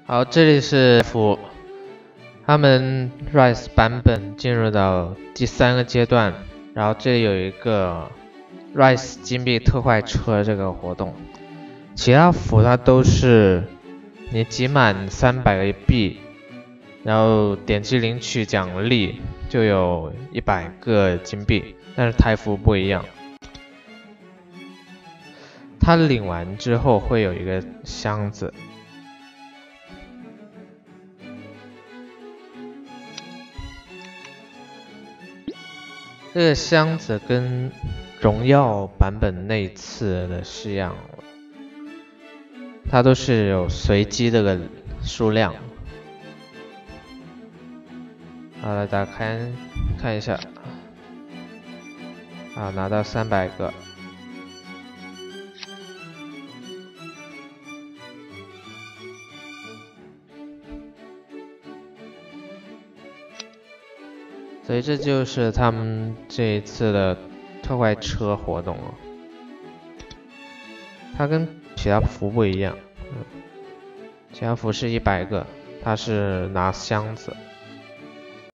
好，这里是他们 Rise 版本进入到第3个阶段，然后这里有一个 Rise 金币特快车这个活动，其他服它都是你集满300个币，然后点击领取奖励就有100个金币，但是台服不一样，它领完之后会有一个箱子。这个箱子跟荣耀版本那次的是一样的，它都是有随机这个数量。好，来打开看一下，啊，拿到300个。所以这就是他们这一次的特快车活动了。它跟其他服不一样，其他服是100个，它是拿箱子。